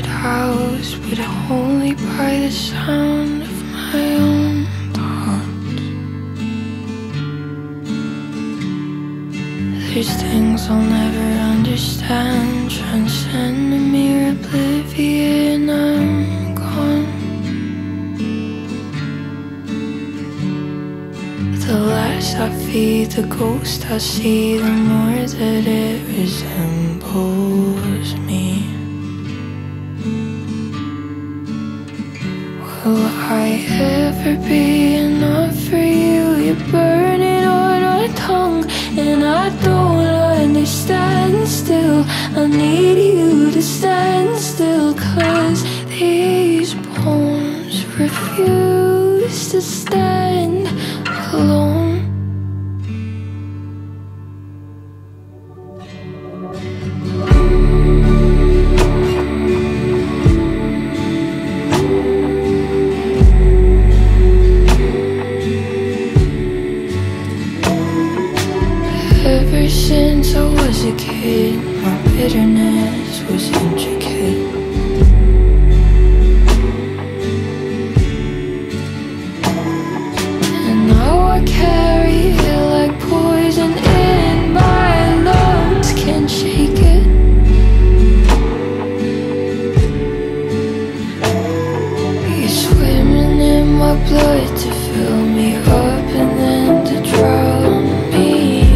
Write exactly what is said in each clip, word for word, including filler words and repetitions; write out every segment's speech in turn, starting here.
get housed, but only by the sound of my own thoughts. There's things I'll never understand, transcend the mere oblivion, I'm gone. The less I feed the ghost I see, the more that it resembles me. Will I ever be enough for you? You're burning on my tongue, and I don't understand still. I need you to stand still, 'cause these bones refuse to stand alone. Ever since I was a kid, my bitterness was intricate. And now I carry it like poison in my lungs, can't shake it. You're swimming in my blood to fill me up and then to drown me.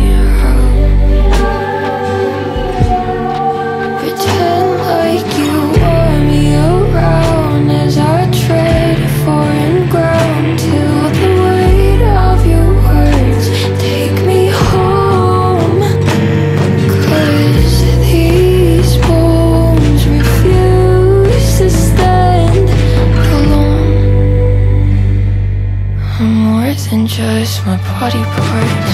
I'm more than just my body parts.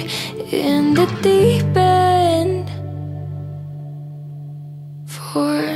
In the deep end for